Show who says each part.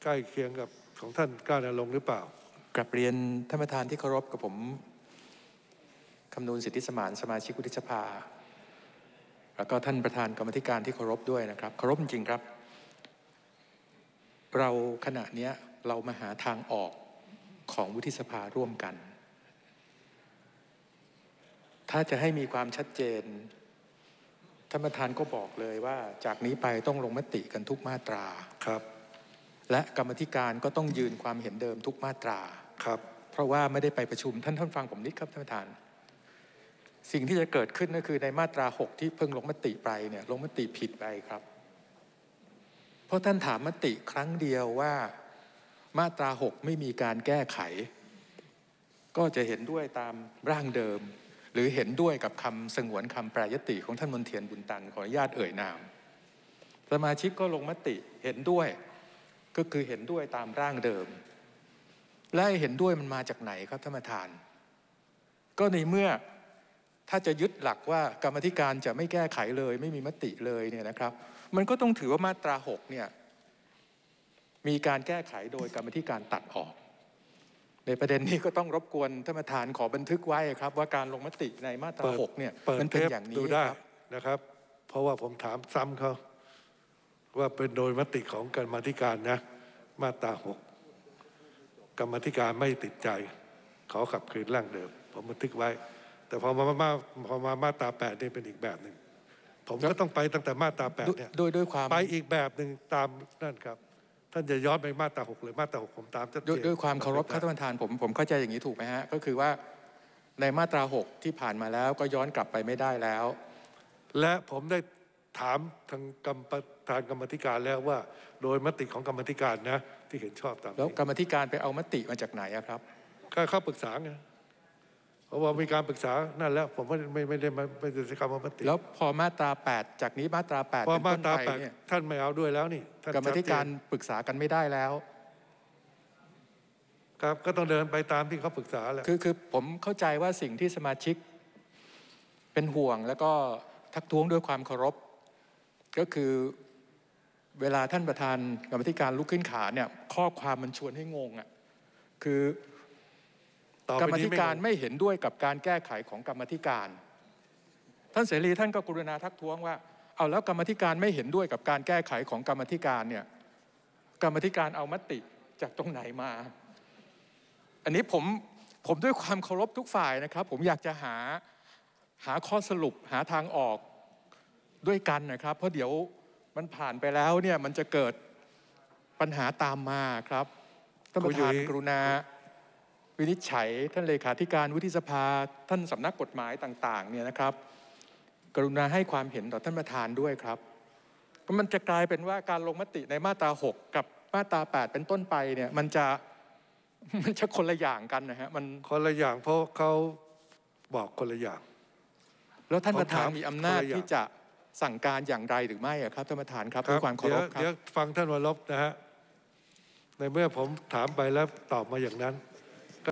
Speaker 1: ใกล้เคียงกับของท่านกล้าณรงค์หรือเปล่า
Speaker 2: กราบเรียนท่านประธานที่เคารพกับผมคำนูนสิทธิสมานสมาชิกวุฒิสภาแล้วก็ท่านประธานกรรมธิการที่เคารพด้วยนะครับเคารพจริงๆครับเราขณะนี้เรามาหาทางออกของวุฒิสภาร่วมกันถ้าจะให้มีความชัดเจนท่านประธานก็บอกเลยว่าจากนี้ไปต้องลงมติกันทุกมาตรา
Speaker 1: ครับ
Speaker 2: และกรรมธิการก็ต้องยืนความเห็นเดิมทุกมาตรา
Speaker 1: ครับ
Speaker 2: เพราะว่าไม่ได้ไปประชุมท่านฟังผมนิดครับท่านประธานสิ่งที่จะเกิดขึ้นก็คือในมาตรา6ที่เพิ่งลงมติไปเนี่ยลงมติผิดไปครับเพราะท่านถามมติครั้งเดียวว่ามาตรา6ไม่มีการแก้ไขก็จะเห็นด้วยตามร่างเดิมหรือเห็นด้วยกับคำสงวนคำแปรยติของท่านมนเทียนบุญตันขออนุญาตเอ่ยนามสมาชิกก็ลงมติเห็นด้วยก็คือเห็นด้วยตามร่างเดิมและเห็นด้วยมันมาจากไหนครับท่านประธานก็ในเมื่อถ้าจะยึดหลักว่ากรรมธิการจะไม่แก้ไขเลยไม่มีมติเลยเนี่ยนะครับมันก็ต้องถือว่ามาตรา6เนี่ยมีการแก้ไขโดยกรรมธิการตัดออกในประเด็นนี้ก็ต้องรบกวนท่านประธานขอบันทึกไว้ครับว่าการลงมติในมาตรา6เนี่ยมันเป็นอย่างนี้ครับ
Speaker 1: นะครับเพราะว่าผมถามซ้ำเขาว่าเป็นโดยมติของกรรมธิการนะมาตรา6กรรมธิการไม่ติดใจขอขับคืนร่างเดิมผมบันทึกไว้แต่พอมามาตรา8นี่เป็นอีกแบบหนึ่งผมก็ต้องไปตั้งแต่มาตรา8เนี่ย
Speaker 2: ด้วยความ
Speaker 1: ไปอีกแบบหนึ่งตามนั่นครับท่านจะย้อนไปมาตรา6หรือมาตรา6ผมตามชัดเจน
Speaker 2: ด้วยความเคารพท่านประธานผมเข้าใจอย่างนี้ถูกไหมฮะก็คือว่าในมาตรา6ที่ผ่านมาแล้วก็ย้อนกลับไปไม่ได้แล้ว
Speaker 1: และผมได้ถามทางประธานกรรมธิการแล้วว่าโดยมติของกรรมธิการนะที่เห็นชอบตาม
Speaker 2: แล้วกรรมธิการไปเอามติมาจากไหนครับ
Speaker 1: ก็เข้าปรึกษาไงเพราะว่ามีการปรึกษานั่นแล้วผมไม่ได้คำว่ามติ
Speaker 2: แล้วพอมาตรา8จากนี้มาตรา8
Speaker 1: พอมาตรา8เนี่ยท่านไม่เอาด้วยแล้วนี่
Speaker 2: กรรมธิการปรึกษากันไม่ได้แล้ว
Speaker 1: ครับก็ต้องเดินไปตามที่เขาปรึกษาแหละ
Speaker 2: คือผมเข้าใจว่าสิ่งที่สมาชิกเป็นห่วงแล้วก็ทักท้วงด้วยความเคารพก็คือเวลาท่านประธานกรรมธิการลุกขึ้นขาเนี่ยข้อความมันชวนให้งงอ่ะคือกรรมธิการไม่เห็นด้วยกับการแก้ไขของกรรมธิการท่านเสรีท่านก็กรุณาทักท้วงว่าเอาแล้วกรรมธิการไม่เห็นด้วยกับการแก้ไขของกรรมธิการเนี่ยกรรมธิการเอามติจากตรงไหนมาอันนี้ผมด้วยความเคารพทุกฝ่ายนะครับผมอยากจะหาข้อสรุปหาทางออกด้วยกันนะครับเพราะเดี๋ยวมันผ่านไปแล้วเนี่ยมันจะเกิดปัญหาตามมาครับท่านประธานกรุณาวินิจฉัยท่านเลขาธิการวุฒิสภาท่านสำนักกฎหมายต่างๆเนี่ยนะครับกรุณาให้ความเห็นต่อท่านประธานด้วยครับมันจะกลายเป็นว่าการลงมติในมาตรา6กับมาตรา8เป็นต้นไปเนี่ยมันจะคนละอย่างกันนะฮะมัน
Speaker 1: คนละอย่างเพราะเขาบอกคนละอย่าง
Speaker 2: แล้วท่านประธานมีอำนาจที่จะสั่งการอย่างไรหรือไม่ครับท่านประธานครับด้วยความเคารพครับ
Speaker 1: เดี๋ยวฟังท่านวรบนะฮะในเมื่อผมถามไปแล้วตอบมาอย่างนั้น